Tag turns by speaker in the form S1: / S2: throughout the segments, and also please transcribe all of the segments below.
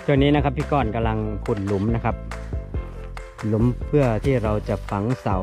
S1: ช่วงนี้นะครับพี่ก้อนกำลังขุดหลุมนะครับหลุมเพื่อที่เราจะฝังเสา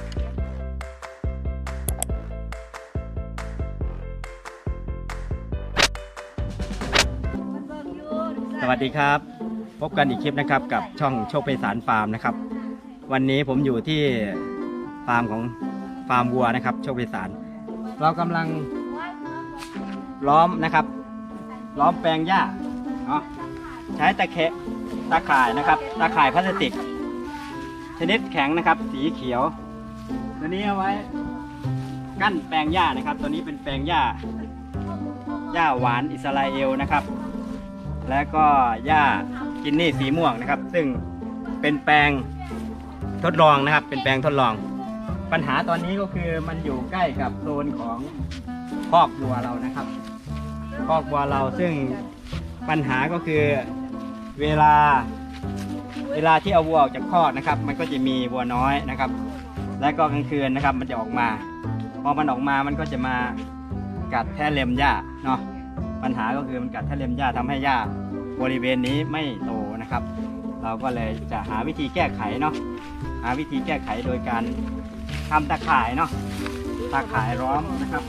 S1: สวัสดีครับพบกันอีกคลิปนะครับกับช่องโชคไพศาลฟาร์มนะครับวันนี้ผมอยู่ที่ฟาร์มของฟาร์มวัวนะครับโชคไพศาลเรากำลังล้อมนะครับล้อมแปลงหญ้าเนาะใช้ตะข่ายนะครับตะข่ายพลาสติกชนิดแข็งนะครับสีเขียวตัวนี้เอาไว้กั้นแปลงหญ้านะครับตัวนี้เป็นแปลงหญ้าหวานอิสราเอลนะครับแล้วก็หญ้ากินนี่สีม่วงนะครับซึ่งเป็นแปลงทดลองนะครับเป็นแปลงทดลองปัญหาตอนนี้ก็คือมันอยู่ใกล้กับโซนของคอกวัวเรานะครับคอกวัวเราซึ่งปัญหาก็คือเวลาที่เอาวัวออกจากคอกนะครับมันก็จะมีวัวน้อยนะครับและก็กลางคืนนะครับมันจะออกมาพอมันออกมามันก็จะมากัดแทะเล็มหญ้าเนาะปัญหาก็คือมันกัดแทะเล็มหญ้าทำให้หญ้าบริเวณนี้ไม่โตนะครับเราก็เลยจะหาวิธีแก้ไขเนาะหาวิธีแก้ไขโดยการทำตะข่ายเนาะตะข่ายล้อมนะครับ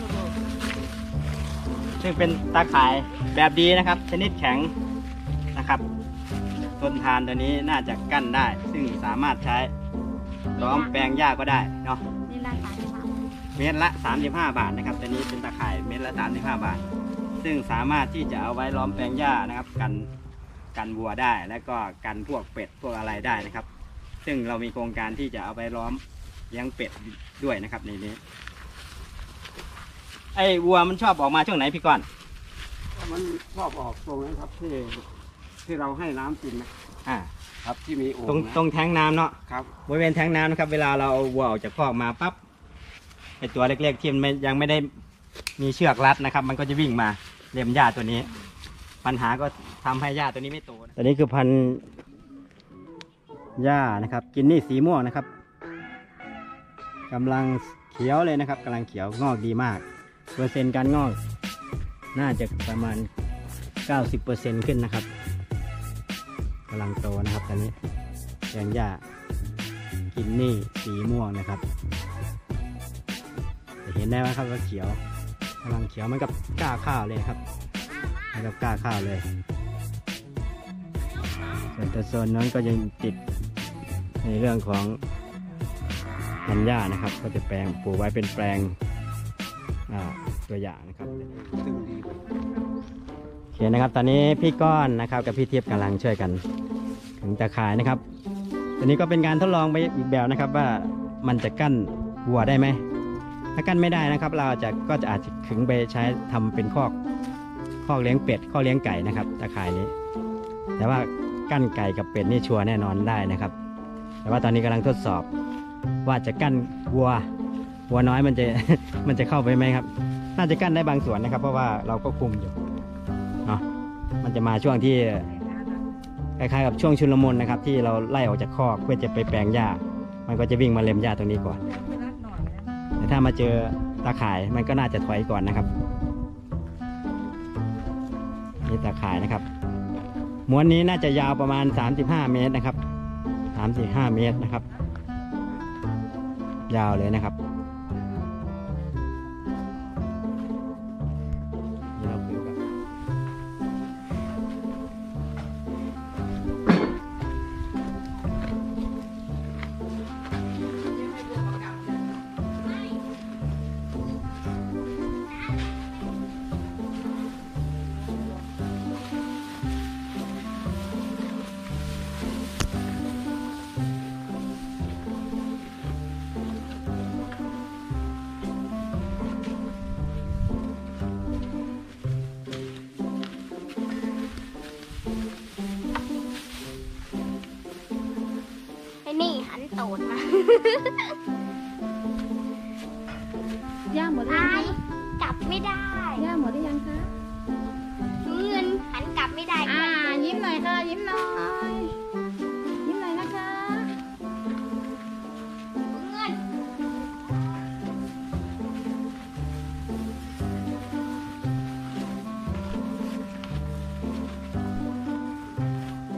S1: ซึ่งเป็นตาข่ายแบบดีนะครับชนิดแข็งนะครับต้นทานตัวนี้น่าจะกั้นได้ซึ่งสามารถใช้ล้อมแปลงหญ้าก็ได้เนาะเมตรละ35 บาทนะครับตัวนี้เป็นตาข่ายเมตรละ35 บาทซึ่งสามารถที่จะเอาไว้ล้อมแปลงหญ้านะครับกันวัวได้และก็กันพวกเป็ดพวกอะไรได้นะครับซึ่งเรามีโครงการที่จะเอาไปล้อมเลี้ยงเป็ดด้วยนะครับในนี้ไอ้วัวมันชอบออกมาช่วงไหนพี่ก้อน
S2: มันชอบออกตรงนั้นครับที่เราให้น้ำกินนะครับที่มีโอ่ง
S1: ตรงแทงน้ำเนาะ
S2: ครับ
S1: บริเวณแทงน้ำนะครับเวลาเราเอาวัวออกจากคอกมาปั๊บไอ้ตัวเล็กๆที่มันยังไม่ได้มีเชือกรัดนะครับมันก็จะวิ่งมาเล็มหญ้าตัวนี้ปัญหาก็ทำให้หญ้าตัวนี้ไม่โตตัวนี้คือพันธุ์หญ้านะครับกินนี่สีม่วงนะครับกำลังเขียวเลยนะครับกำลังเขียวงอกดีมากเปอร์เซ็นต์การงอกน่าจะประมาณ 90% ขึ้นนะครับกำลังโตนะครับตอนนี้แปลงหญ้ากินนี่สีม่วงนะครับจะเห็นได้ไหมครับว่าเขียวกำลังเขียวมันกับก้าข้าวเลยครับมันกับก้าข้าวเลยส่วนตัวโซนนั้นก็ยังติดในเรื่องของพันธุ์หญ้านะครับก็จะแปลงปลูกไว้เป็นแปลงตัวอย่างนะครับโอเคนะครับตอนนี้พี่ก้อนนะครับกับพี่เทียบกำลังช่วยกันถึงตะข่ายนะครับตอนนี้ก็เป็นการทดลองไปอีกแบบนะครับว่ามันจะกั้นวัวได้ไหมถ้ากั้นไม่ได้นะครับเราก็จะอาจจะขึงไปใช้ทำเป็นคอกเลี้ยงเป็ดคอกเลี้ยงไก่นะครับตะข่ายนี้แต่ว่ากั้นไก่กับเป็ดนี่ชัวร์แน่นอนได้นะครับแต่ว่าตอนนี้กำลังทดสอบว่าจะกั้นวัวน้อยมันจะเข้าไปไหมครับน่าจะกั้นได้บางส่วนนะครับเพราะว่าเราก็คุมอยู่เนาะมันจะมาช่วงที่คล้ายๆกับช่วงชุลมุนนะครับที่เราไล่ออกจากคอกเพื่อจะไปแปลงหญ้ามันก็จะวิ่งมาเล็มหญ้าตรงนี้ก่อนแต่ถ้ามาเจอตาข่ายมันก็น่าจะถอยก่อนนะครับนี่ตาข่ายนะครับม้วนนี้น่าจะยาวประมาณ35 เมตรนะครับ35 เมตรนะครับยาวเลยนะครับ
S3: นี่หันโตดมา
S4: ย่าหมดหรือยัง
S3: กลับไม่ได้
S4: ย่าหมดหรือยังคะ
S3: เงินหันกลับไม่ได้
S4: ยิ้มหน่อยค่ะยิ้มหน่อยนะคะ
S3: เ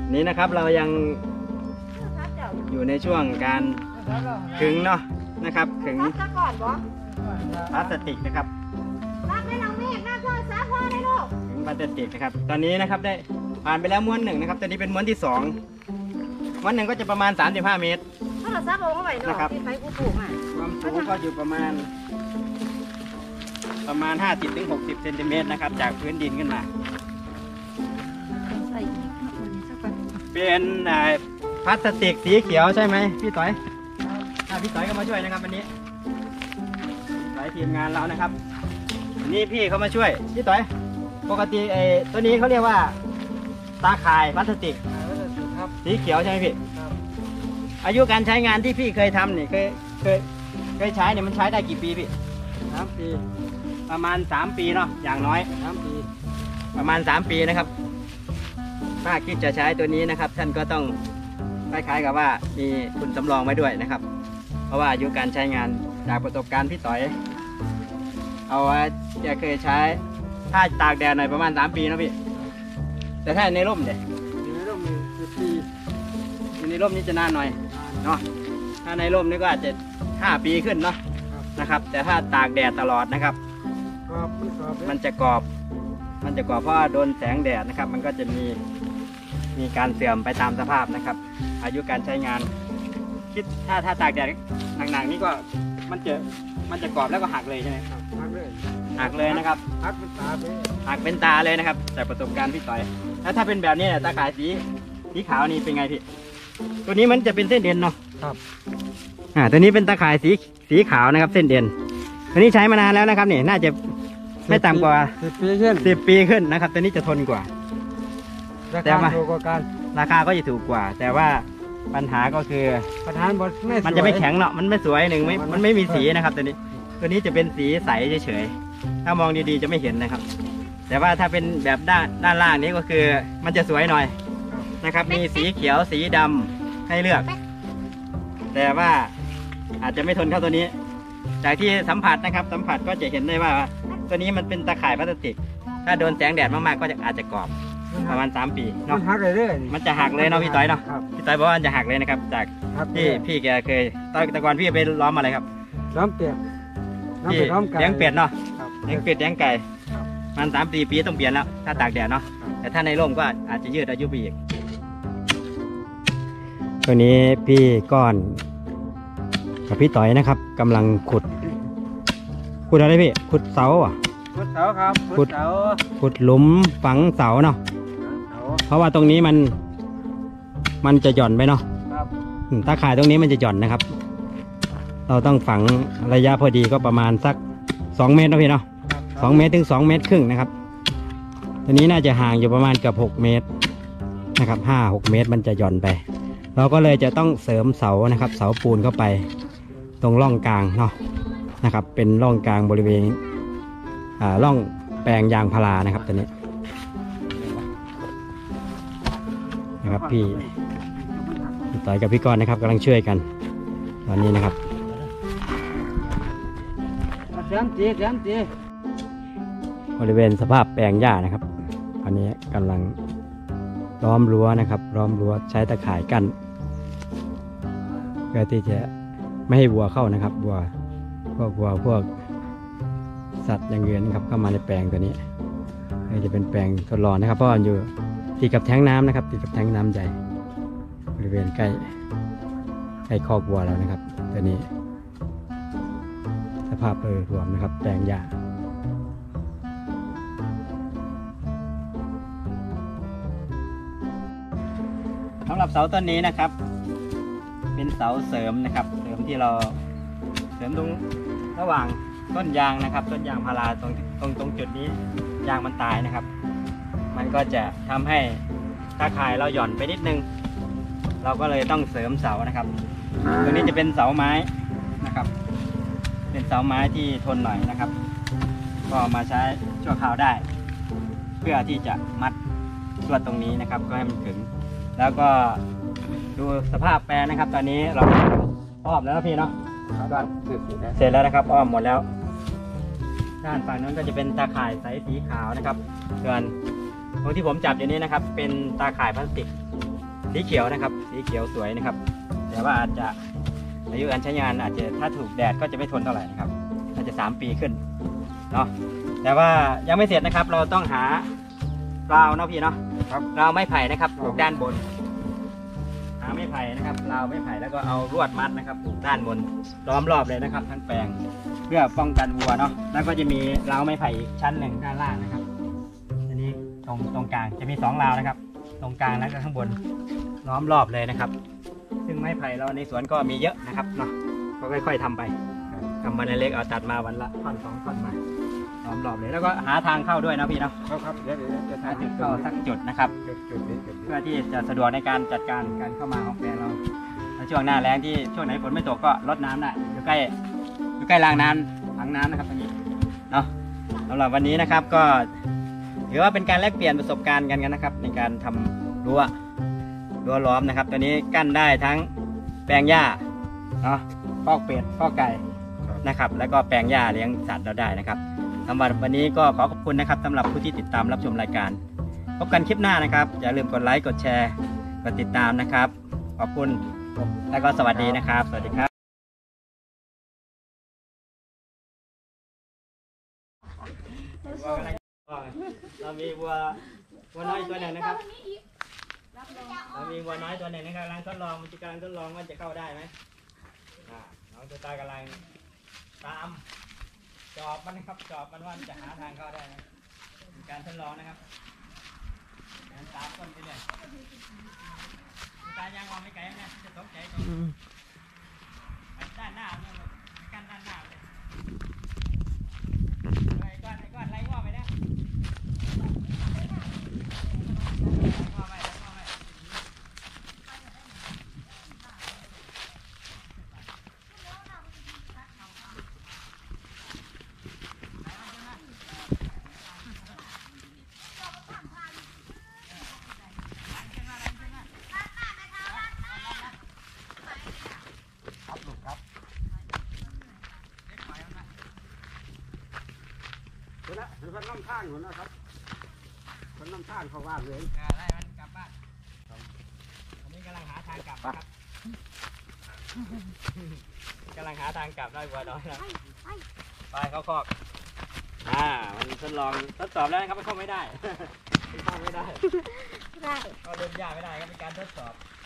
S1: นี่นะครับเรายังอยู่ในช่วงการขึงเนาะนะครับขึง
S4: ซักก่อนบ่
S1: พลาสติกนะครับ
S4: ซักให้น้องเมฆน้าพ่อซักพ่อได้ลูก
S1: ขึงพลาสติกนะครับตอนนี้นะครับได้ผ่านไปแล้วม้วนหนึ่งนะครับตอนนี้เป็นม้วนที่สองม้วนหนึ่งก็จะประมาณ35 เมตร
S4: ถ้าเราซักเอาเข้าไปเนาะ
S1: นะครับ
S4: ที่ไฟกูปลูกอ่ะ
S1: ความสูงก็อยู่ประมาณ50-60 เซนติเมตรนะครับจากพื้นดินขึ้นมา
S4: ใส่ซักก่อน
S1: เป็นพลาสติกสีเขียวใช่ไหมพี่ต้อยพี่ต้อยก็มาช่วยนะครับวันนี้พี่ต้อยทีมงานเรานะครับวันนี้พี่เขามาช่วยพี่ต้อยปกติตัวนี้เขาเรียกว่าตาข่ายพลาสติก
S2: ครับ
S1: สีเขียวใช่ไหมพี่
S2: ครับ
S1: อายุการใช้งานที่พี่เคยทำนี่เคยใช้เนี่ยมันใช้ได้กี่ปีพี่
S2: 3 ปี
S1: ประมาณ3 ปีเนาะอย่างน้อย
S2: 3 ปี
S1: ประมาณ3 ปีนะครับถ้าคิดจะใช้ตัวนี้นะครับท่านก็ต้องคล้ายๆกับว่ามีทุนสำรองไว้ด้วยนะครับ เพราะว่าอายุการใช้งานจากประสบการณ์พี่ต่อยเอาว่าจะเคยใช้ถ้าตากแดดหน่อยประมาณ3 ปีนะพี่แต่ถ้าในร่มเนี่ย
S2: อยู่ในร่ม10 ปี
S1: ในร่มนี้จะนานหน่อยเนาะถ้าในร่มนี่ก็อาจจะ5 ปีขึ้นเนาะนะครับแต่ถ้าตากแดดตลอดนะครับ
S2: กรอบมันกรอบ
S1: มันจะกรอบเพราะว่าโดนแสงแดดนะครับ มันก็จะมีการเสื่อมไปตามสภาพนะครับ อายุการใช้งาน คิดถ้าตากแดดหนักๆนี่ก็มันจะกรอบแล้วก็หักเลยใช่ไหม
S2: ครับพักเลย
S1: หักเลยนะครับ
S2: พักเป็นตาไป
S1: หักเป็นตาเลยนะครับจากประสบการณ์พี่ต่อยแล้วถ้าเป็นแบบนี้เนี่ยตาข่ายสีขาวนี่เป็นไงพี่ตัวนี้มันจะเป็นเส้นเอ็นเนาะ
S2: ครับ
S1: ตัวนี้เป็นตาข่ายสีขาวนะครับ เส้นเอ็นตัวนี้ใช้มานานแล้วนะครับนี่น่าจะไม่ต่ำกว่า
S2: 10 ปีขึ้น
S1: 10 ปีขึ้นนะครับตัวนี้จะทนกว่า
S2: รา
S1: แต่
S2: คา
S1: ว่า
S2: ถูกกว่ากัน
S1: ราคาก็จะถูกกว่า แต่ว่าปัญหาก็คือ
S2: ประธานบทไม่สวย
S1: มันจะไม่แข็งเนาะมันไม่สวยหนึ่งมันไม่มีสีนะครับตัวนี้จะเป็นสีใสเฉยๆถ้ามองดีๆจะไม่เห็นนะครับ แต่ว่าถ้าเป็นแบบด้านล่างนี้ก็คือมันจะสวยหน่อยนะครับ มีสีเขียวสีดำให้เลือก แต่ว่าอาจจะไม่ทนเท่าตัวนี้ จากที่สัมผัสนะครับ สัมผัสก็จะเห็นได้ว่าตัวนี้มันเป็นตะข่ายพลาสติก ถ้าโดนแสงแดดมากๆก็อาจจะกรอบประมาณ3 ปี
S2: มั
S1: เนาะ
S2: นหักเรื่อยๆ
S1: มันจะหักเลยเนาะพี่ต้อยเนาะ
S2: ครับ
S1: พี่ต้อยบอกว่ามันจะหักเลยนะครับ จาก
S2: ครับ
S1: ที่พี่แกเคยตะกอนพี่ไปล้อมอะไรครับ
S2: ล้อมเป็ดน้ำ
S1: พี่
S2: เป็ดล้อมไก่
S1: เลี้ยงเป็ดเนาะ
S2: ครับ
S1: เลี้ยงเป็ดเลี้ยงไก่
S2: ครับ
S1: มัน3-4 ปีต้องเปลี่ยนแล้วถ้าตากแดดเนาะ
S2: ครับ
S1: แต่ถ้าในร่มก็อาจจะยืดอายุไปอีกตัวนี้พี่ก้อนกับพี่ต่อยนะครับกำลังขุดอะไรพี่ขุดเสาอ่ะ
S2: ขุดเสาครับ
S1: ขุด
S2: เสา
S1: ขุดหลุมฝังเสาเนาะ
S2: เสา
S1: เพราะว่าตรงนี้มันจะหย่อนไปเนาะ
S2: ครับ
S1: ตาข่ายตรงนี้มันจะหย่อนนะครับ เราต้องฝังระยะพอดีก็ประมาณสัก2 เมตรนะพี่เนาะ 2 เมตรถึง2 เมตรครึ่งนะครับตัวนี้น่าจะห่างอยู่ประมาณเกือบ6 เมตรนะครับ5-6 เมตรมันจะหย่อนไป เราก็เลยจะต้องเสริมเสานะครับ เสาปูนเข้าไปตรงร่องกลางเนาะนะครับ เป็นร่องกลางบริเวณร่องแปลงยางพารานะครับตัวนี้นะครับพี่ต่อยกับพี่กรณ์นะครับกำลังช่วยกันตอนนี้นะครับ
S2: เสียมตี
S1: บริเวณสภาพแปลงหญ้านะครับตอนนี้กำลังล้อมรั้วนะครับล้อมรั้วใช้ตะข่ายกั้นเพื่อที่จะไม่ให้วัวเข้านะครับวัวพวกสัตว์อย่างเงี้ยนะครับเข้ามาในแปลงตัวนี้จะเป็นแปลงทดลองนะครับเพราะมันอยู่ติดกับแท้งน้ำนะครับติดกับแท้งน้ำใหญ่บริเวณใกล้คอกวัวแล้วนะครับตัวนี้สภาพโดยรวมนะครับแปลงหญ้าสำหรับเสาต้นนี้นะครับเป็นเสาเสริมนะครับเสริมที่เราเสริมตรงระหว่างต้นยางนะครับต้นยางพาราตรงจุดนี้ยางมันตายนะครับ มันก็จะทำให้ตาข่ายเราหย่อนไปนิดนึงเราก็เลยต้องเสริมเสานะครับตัวนี้จะเป็นเสาไม้นะครับเป็นเสาไม้ที่ทนหน่อยนะครับก็มาใช้ชั่วคราวได้ เพื่อที่จะมัดลวดตรงนี้นะครับก็ให้มันถึงแล้วก็ดูสภาพแปลงนะครับ ตอนนี้เราอ้อมแล้วนะพี่เนาะเสร็จแล้วนะครับอ้อมหมดแล้วด้านฝั่งนั้นก็จะเป็นตาข่ายใสสีขาวนะครับส่วนตรงที่ผมจับอยู่นี้นะครับเป็นตาข่ายพลาสติกสีเขียวนะครับสีเขียวสวยนะครับแต่ว่าอาจจะอายุการใช้งานอาจจะถ้าถูกแดดก็จะไม่ทนเท่าไหร่นะครับอาจจะ3 ปีขึ้นเนาะแต่ว่ายังไม่เสร็จนะครับเราต้องหาราวเนาะพี่เนาะ
S2: ครับ
S1: ราวไม้ไผ่นะครับปลูกด้านบนหาไม้ไผ่นะครับราวไม้ไผ่แล้วก็เอาลวดมัดนะครับปลูกด้านบนล้อมรอบเลยนะครับทั้งแปลงเพื่อป้องกันวัวเนาะแล้วก็จะมีราวไม้ไผ่อีกชั้นหนึ่งด้านล่างนะครับอันนี้ตรงกลางจะมี2 ราวนะครับตรงกลางแล้วก็ข้างบนล้อมรอบเลยนะครับซึ่งไม้ไผ่เราในสวนก็มีเยอะนะครับเนาะก็ค่อยๆทำไปทำมาในเล็กเอาตัดมาวันละท่อน2 ท่อนมาล้อมรอบเลยแล้วก็หาทางเข้าด้วยนะพี่เนาะ
S2: ครับเดี๋ยว
S1: หาจุดเข้าสักจุดนะครับ
S2: จุดนี้
S1: เพื่อที่จะสะดวกในการจัดการการเข้ามาของแปลงเราในช่วงหน้าแล้งที่ช่วงไหนฝนไม่ตกก็ลดน้ำได้อยู่ใกล้รางน้ำถังน้ำนะครับตรงนี้เนาะสำหรับวันนี้นะครับก็ถือว่าเป็นการแลกเปลี่ยนประสบการณ์กันนะครับในการทำรั้วล้อมนะครับตัวนี้กั้นได้ทั้งแปลงหญ้าเนาะคอกเป็ดคอกไก่นะครับแล้วก็แปลงหญ้าเลี้ยงสัตว์เราได้นะครับสำหรับวันนี้ก็ขอขอบคุณนะครับสำหรับผู้ที่ติดตามรับชมรายการพบกันคลิปหน้านะครับอย่าลืมกดไลค์กดแชร์กดติดตามนะครับขอบคุณแล้วก็สวัสดีนะครับสวัสดีครับเรามีวัวน้อยตัวหนึ่งนะครับเรามีวัวน้อยตัวหนึ่งนะครับกำลังทดลองมันจะกำลังทดลองว่าจะเข้าได้ไหมน้องตัวตากำลังตามจอบมันนะครับจอบมันว่าจะหาทางเข้าได้ไหมเป็นการทดลองนะครับการตามต้นไปเลยตายางวางไม่ไกลนะจะตกใจตรงด้านหน้าเนี่ยกันด้านหน้าเลยไอ้ก้อนไล่งอไปนะ
S2: เดี๋ยวคนน้ำท่างอยู่นะครับคนน้ำท่างเขาว่าเลย
S1: ไล่มันกลับบ้านอันนี้กำลังหาทางกลับนะครับกำลังหาทางกลับได้วัวน้อยนะไปเข้าคอกมันทดลองทดสอบแล้วนะครับมันเข้าไม่ได้เข้าไม่ได้
S3: ได้
S1: เข้าเล่นยากไม่ได้ครับเป็นการทดสอบ